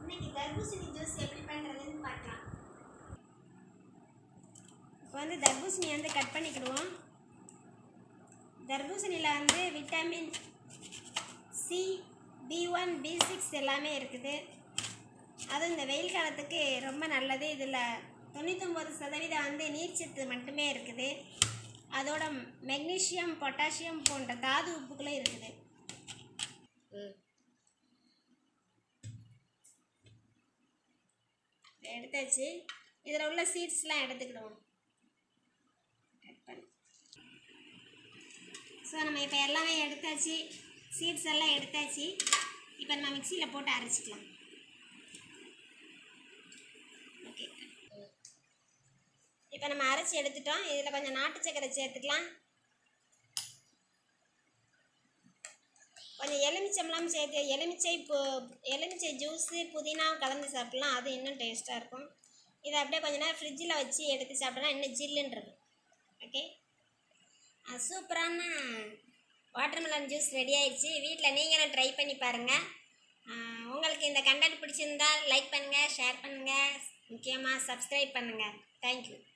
இன்னைக்கு தர்பூசணி ஜூஸ் எப்படி பண்ணுறதுன்னு பார்க்கலாம். இப்போ வந்து தர்பூசணி வந்து கட் பண்ணிக்கிடுவோம். தர்பூசணியில் வந்து விட்டமின் சி, B1, B6 எல்லாமே இருக்குது. அதுவும் இந்த வெயில் காலத்துக்கு ரொம்ப நல்லது. இதில் 99% வந்து நீர்ச்சத்து மட்டுமே இருக்குது. அதோட மெக்னீசியம், பொட்டாசியம் போன்ற தாது உப்புகளும் இருக்குது. எடுத்தாச்சு. இதில் உள்ள சீட்ஸ்லாம் எடுத்துக்கிடுவோம். ஸோ நம்ம இப்போ எல்லாமே எடுத்தாச்சு, சீட்ஸ் எல்லாம் எடுத்தாச்சு. இப்போ நம்ம மிக்சியில் போட்டு அரைச்சிக்கலாம். ஓகே, இப்போ நம்ம அரைச்சி எடுத்துட்டோம். இதில் கொஞ்சம் நாட்டு சக்கரை சேர்த்துக்கலாம். கொஞ்சம் எலுமிச்சம்பழம் சேர்த்து எலுமிச்சை ஜூஸு புதினா கலந்து சாப்பிட்லாம். அது இன்னும் டேஸ்ட்டாக இருக்கும். இதை அப்படியே கொஞ்ச நேரம் ஃப்ரிட்ஜில் வச்சு எடுத்து சாப்பிட்டோன்னா இன்னும் ஜில்லுன்னு இருக்கும். ஓகே, சூப்பரான வாட்டர்மெலன் ஜூஸ் ரெடி ஆயிடுச்சு. வீட்டில் நீங்களும் ட்ரை பண்ணி பாருங்கள். உங்களுக்கு இந்த கண்டென்ட் பிடிச்சிருந்தால் லைக் பண்ணுங்கள், ஷேர் பண்ணுங்கள், முக்கியமாக சப்ஸ்கிரைப் பண்ணுங்கள். தேங்க்யூ.